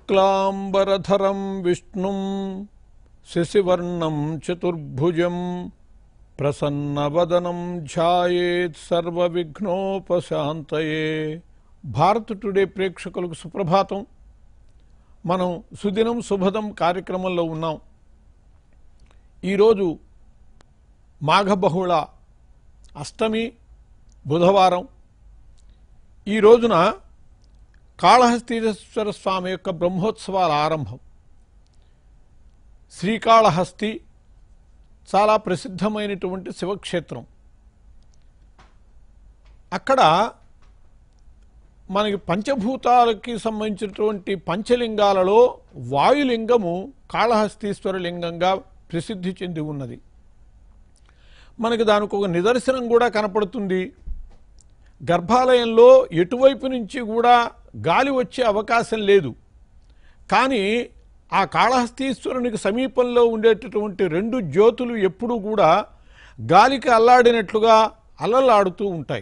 శుక్లాంబరధరం విష్ణుం శశివర్ణం చతుర్భుజం ప్రసన్నవదనం ధ్యాయేత్ సర్వవిఘ్నోపశాంతయే. భారత్ టుడే ప్రేక్షకులకు సుప్రభాతం. మనం సుదినం శుభదం కార్యక్రమంలో ఉన్నాం. ఈరోజు మాఘబహుళ అష్టమి బుధవారం. ఈ రోజున కాళహస్తీశ్వర స్వామి యొక్క బ్రహ్మోత్సవాల ఆరంభం. శ్రీకాళహస్తి చాలా ప్రసిద్ధమైనటువంటి శివక్షేత్రం. అక్కడ మనకి పంచభూతాలకి సంబంధించినటువంటి పంచలింగాలలో వాయులింగము కాళహస్తీశ్వర లింగంగా ప్రసిద్ధి చెంది ఉన్నది. మనకి దానికి ఒక నిదర్శనం కూడా కనపడుతుంది. గర్భాలయంలో ఎటువైపు నుంచి కూడా గాలి వచ్చే అవకాశం లేదు. కానీ ఆ కాళహస్తీశ్వరునికి సమీపంలో ఉండేటటువంటి రెండు జ్యోతులు ఎప్పుడూ కూడా గాలికి అల్లాడినట్లుగా అల్లలాడుతూ ఉంటాయి.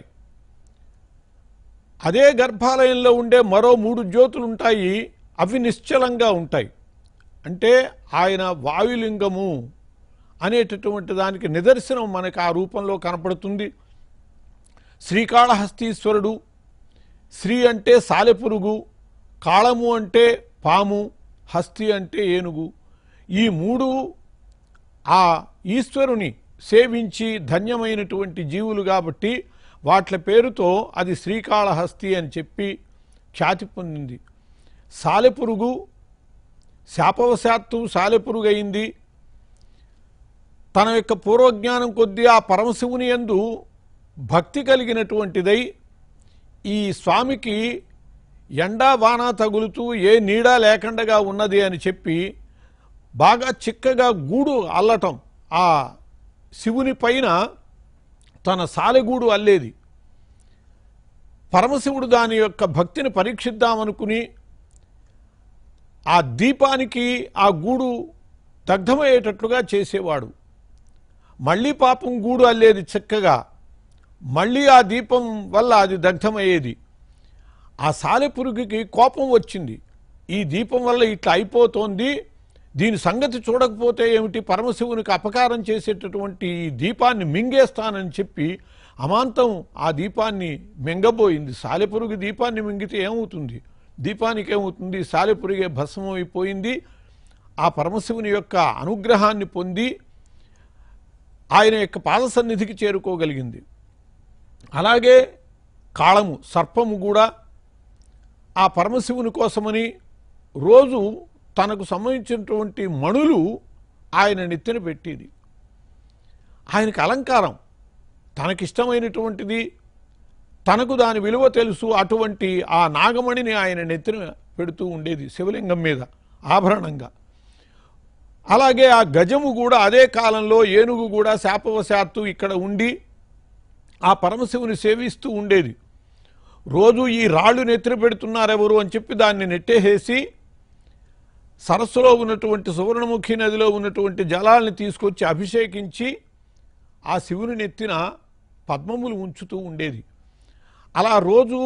అదే గర్భాలయంలో ఉండే మరో 3 జ్యోతులు ఉంటాయి, అవి నిశ్చలంగా ఉంటాయి. అంటే ఆయన వాయులింగము అనేటటువంటి దానికి నిదర్శనం మనకు ఆ రూపంలో కనపడుతుంది. శ్రీకాళహస్తీశ్వరుడు, శ్రీ అంటే సాలెపురుగు, కాళము అంటే పాము, హస్తి అంటే ఏనుగు. ఈ 3 ఆ ఈశ్వరుని సేవించి ధన్యమైనటువంటి జీవులు కాబట్టి వాట్ల పేరుతో అది శ్రీకాళహస్తి అని చెప్పి ఖ్యాతి పొందింది. సాలెపురుగు శాపవశాత్తు సాలెపురుగు అయింది. తన యొక్క పూర్వజ్ఞానం కొద్దీ ఆ పరమశివుని యందు భక్తి కలిగినటువంటిదై ఈ స్వామికి ఎండా వాన తగులుతూ ఏ నీడ లేకుండా ఉన్నది అని చెప్పి బాగా చిక్కగా గూడు అల్లటం, ఆ శివుని పైన తన సాలెగూడు అల్లేది. పరమశివుడు దాని యొక్క భక్తిని పరీక్షిద్దామనుకుని ఆ దీపానికి ఆ గూడు దగ్ధమయ్యేటట్లుగా చేసేవాడు. మళ్ళీ పాపం గూడు అల్లేది చక్కగా, మళ్ళీ ఆ దీపం వల్ల అది దగ్ధమయ్యేది. ఆ సాలెపురుగుకి కోపం వచ్చింది. ఈ దీపం వల్ల ఇట్లా అయిపోతోంది, దీని సంగతి చూడకపోతే ఏమిటి, పరమశివునికి అపకారం చేసేటటువంటి ఈ దీపాన్ని మింగేస్తానని చెప్పి అమాంతం ఆ దీపాన్ని మింగబోయింది. సాలెపురుగు దీపాన్ని మింగితే ఏమవుతుంది, దీపానికి ఏమవుతుంది, సాలెపురుగే భస్మం అయిపోయింది. ఆ పరమశివుని యొక్క అనుగ్రహాన్ని పొంది ఆయన యొక్క పాద సన్నిధికి చేరుకోగలిగింది. అలాగే కాళము సర్పము కూడా ఆ పరమశివుని కోసమని రోజు తనకు సంబంధించినటువంటి మణులు ఆయన నెత్తిన పెట్టేది. ఆయనకు అలంకారం, తనకిష్టమైనటువంటిది, తనకు దాని విలువ తెలుసు. అటువంటి ఆ నాగమణిని ఆయన నెత్తిన పెడుతూ ఉండేది శివలింగం మీద ఆభరణంగా. అలాగే ఆ గజము కూడా అదే కాలంలో ఏనుగు కూడా శాపవశాత్తు ఇక్కడ ఉండి ఆ పరమశివుని సేవిస్తూ ఉండేది. రోజు ఈ రాళ్ళు నెత్తిన పెడుతున్నారెవరు అని చెప్పి దాన్ని నెట్టేసేసి సరస్సులో ఉన్నటువంటి సువర్ణముఖి నదిలో ఉన్నటువంటి జలాల్ని తీసుకొచ్చి అభిషేకించి ఆ శివుని నెత్తిన పద్మములు ఉంచుతూ ఉండేది. అలా రోజు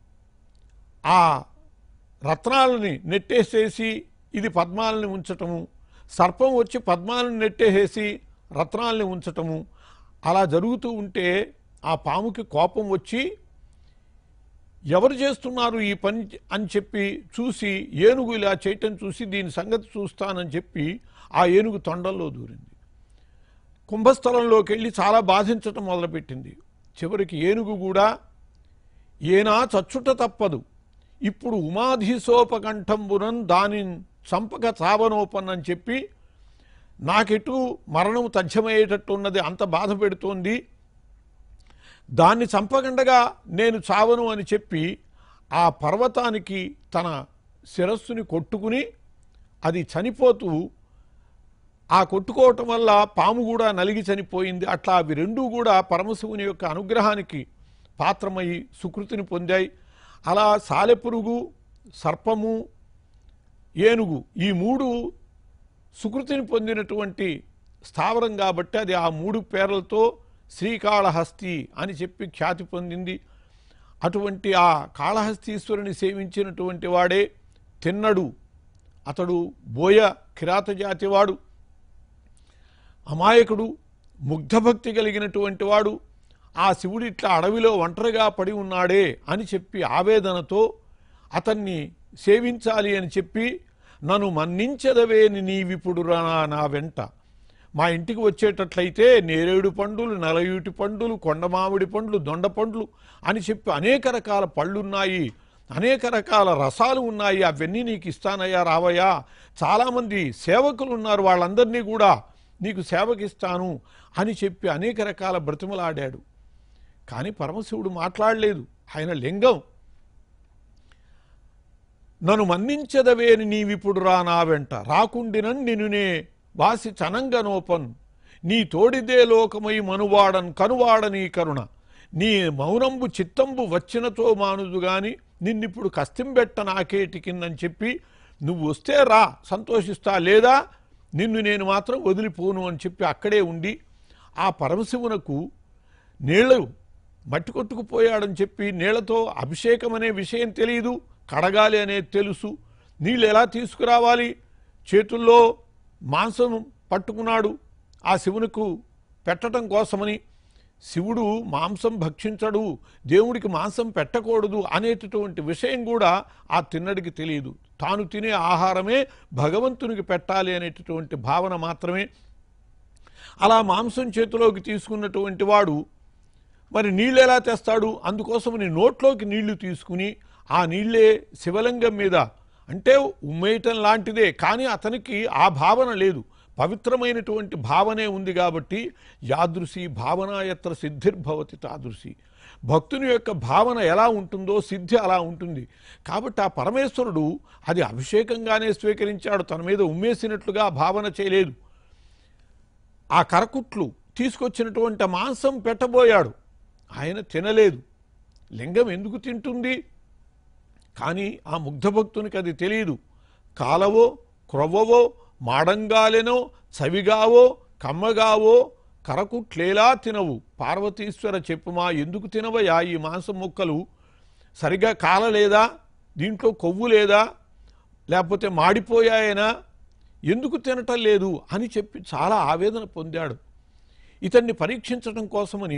ఆ రత్నాలని నెట్టేసేసి ఇది పద్మాలని ఉంచటము, సర్పం వచ్చి పద్మాలను నెట్టేసేసి రత్నాలని ఉంచటము, అలా జరుగుతూ ఉంటే ఆ పాముకి కోపం వచ్చి ఎవరు చేస్తున్నారు ఈ పని అని చెప్పి చూసి ఏనుగు ఇలా చేయటం చూసి దీని సంగతి చూస్తానని చెప్పి ఆ ఏనుగు తొండంలో దూరింది. కుంభస్థలంలోకి వెళ్ళి చాలా బాధించటం మొదలుపెట్టింది. చివరికి ఏనుగు కూడా ఏనా చచ్చుట తప్పదు, ఇప్పుడు ఉమాధీసోపకంఠంబునన్ దాని చంపక చావనోపనని చెప్పి నాకెటు మరణం తథ్యమయ్యేటట్టున్నది, అంత బాధ పెడుతోంది, దాన్ని చంపకుండగా నేను చావను అని చెప్పి ఆ పర్వతానికి తన శిరస్సుని కొట్టుకుని అది చనిపోతూ, ఆ కొట్టుకోవటం వల్ల పాము కూడా నలిగి చనిపోయింది. అట్లా అవి రెండూ కూడా పరమశివుని యొక్క అనుగ్రహానికి పాత్రమై సుకృతిని పొందాయి. అలా సాలెపురుగు, సర్పము, ఏనుగు ఈ 3 సుకృతిని పొందినటువంటి స్థావరం కాబట్టి అది ఆ 3 పేర్లతో శ్రీకాళహస్తి అని చెప్పి ఖ్యాతి పొందింది. అటువంటి ఆ కాళహస్తీశ్వరుని సేవించినటువంటి వాడే తిన్నడు అతడు బోయ కిరాత జాతివాడు, అమాయకుడు, ముగ్ధభక్తి కలిగినటువంటి వాడు. ఆ శివుడు ఇట్లా అడవిలో ఒంటరిగా పడి ఉన్నాడే అని చెప్పి ఆవేదనతో అతన్ని సేవించాలి అని చెప్పి, నన్ను మన్నించదవేని నీవిప్పుడు నా వెంట, మా ఇంటికి వచ్చేటట్లయితే నేరేడు పండ్లు, నలయూటి పండ్లు, కొండమామిడి పండ్లు, దొండ పండ్లు అని చెప్పి అనేక రకాల పళ్ళున్నాయి, అనేక రకాల రసాలు ఉన్నాయి, అవన్నీ నీకు ఇస్తానయ్యా, రావయ్యా, చాలామంది సేవకులు ఉన్నారు, వాళ్ళందరినీ కూడా నీకు సేవకిస్తాను అని చెప్పి అనేక రకాల బ్రతిమలాడాడు. కానీ పరమశివుడు మాట్లాడలేదు. ఆయన లింగం. నన్ను మన్నించదవేని నీవిప్పుడు నా వెంట, రాకుండినన్ నిన్నునే వాసి చనంగనోపన్, నీ తోడిదే లోకమై మనువాడన్ కనువాడనీ కరుణ, నీ మౌనంబు చిత్తంబు వచ్చినతో మానుదు గాని నిన్నిప్పుడు కస్తింబెట్ట నాకేటికిందని చెప్పి, నువ్వు వస్తే రా సంతోషిస్తా, లేదా నిన్ను నేను మాత్రం వదిలిపోను అని చెప్పి అక్కడే ఉండి, ఆ పరమశివునకు నీళ్ళు మట్టి కొట్టుకుపోయాడని చెప్పి నీళ్లతో అభిషేకం అనే విషయం తెలియదు, కడగాలి అనేది తెలుసు. నీళ్ళు ఎలా తీసుకురావాలి, చేతుల్లో మాంసం పట్టుకున్నాడు ఆ శివునికి పెట్టడం కోసమని. శివుడు మాంసం భక్షించడు, దేవుడికి మాంసం పెట్టకూడదు అనేటటువంటి విషయం కూడా ఆ తిన్నడికి తెలియదు. తాను తినే ఆహారమే భగవంతునికి పెట్టాలి అనేటటువంటి భావన మాత్రమే. అలా మాంసం చేతిలోకి తీసుకున్నటువంటి వాడు మరి నీళ్ళు ఎలా తెస్తాడు? అందుకోసమని నోట్లోకి నీళ్లు తీసుకుని ఆ నీళ్ళే శివలింగం మీద, అంటే ఉమ్మేయటం లాంటిదే, కానీ అతనికి ఆ భావన లేదు, పవిత్రమైనటువంటి భావనే ఉంది కాబట్టి యాదృశి భావనాయత్ర సిద్ధిర్భవతి తాదృశి. భక్తుని యొక్క భావన ఎలా ఉంటుందో సిద్ధి అలా ఉంటుంది. కాబట్టి ఆ పరమేశ్వరుడు అది అభిషేకంగానే స్వీకరించాడు, తన మీద ఉమ్మేసినట్లుగా భావన చేయలేదు. ఆ కరకుట్లు తీసుకొచ్చినటువంటి మాంసం పెట్టబోయాడు, ఆయన తినలేదు. లింగం ఎందుకు తింటుంది? కానీ ఆ ముగ్ధభక్తునికి అది తెలియదు. కాలవో క్రొవ్వవో మాడంగాలెనో చవిగావో కమ్మగావో కరకుట్లేలా తినవు, పార్వతీశ్వర చెప్పుమా ఎందుకు తినవయా ఈ మాంసం ముక్కలు? సరిగా కాలలేదా, దీంట్లో కొవ్వు లేదా, లేకపోతే మాడిపోయాయనా, ఎందుకు తినటం లేదు అని చెప్పి చాలా ఆవేదన పొందాడు. ఇతన్ని పరీక్షించడం కోసమని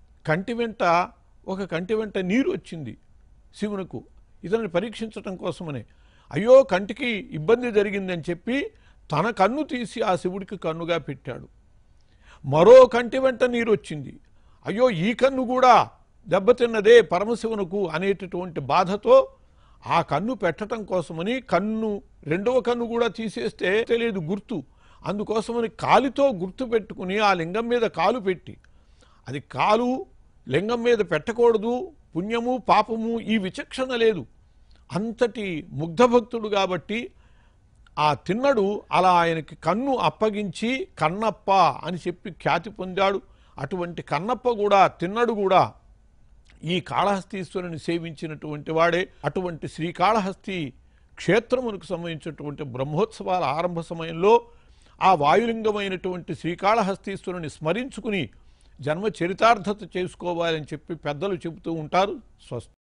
కంటి వెంట నీరు వచ్చింది శివునకు, ఇతన్ని పరీక్షించటం కోసమని. అయ్యో కంటికి ఇబ్బంది జరిగిందని చెప్పి తన కన్ను తీసి ఆ శివుడికి కన్నుగా పెట్టాడు. మరో కంటి వెంట నీరు వచ్చింది, అయ్యో ఈ కన్ను కూడా దెబ్బతిన్నదే పరమశివునకు అనేటటువంటి బాధతో ఆ కన్ను పెట్టడం కోసమని రెండవ కన్ను కూడా తీసేస్తే తెలియదు గుర్తు, అందుకోసమని కాలితో గుర్తు పెట్టుకుని ఆ లింగం మీద కాలు పెట్టి, అది కాలు లింగం మీద పెట్టకూడదు, పుణ్యము పాపము ఈ విచక్షణ లేదు. అంతటి ముగ్ధభక్తుడు కాబట్టి ఆ తిన్నడు అలా ఆయనకి కన్ను అప్పగించి కన్నప్ప అని చెప్పి ఖ్యాతి పొందాడు. అటువంటి కన్నప్ప కూడా తిన్నడు కూడా ఈ కాళహస్తీశ్వరుని సేవించినటువంటి వాడే. అటువంటి శ్రీకాళహస్తి క్షేత్రమునకు సంబంధించినటువంటి బ్రహ్మోత్సవాల ఆరంభ సమయంలో ఆ వాయులింగమైనటువంటి శ్రీకాళహస్తీశ్వరుని స్మరించుకుని జన్మ చరితార్థత చేసుకోవాలని చెప్పి పెద్దలు చెబుతూ ఉంటారు. స్వస్తి.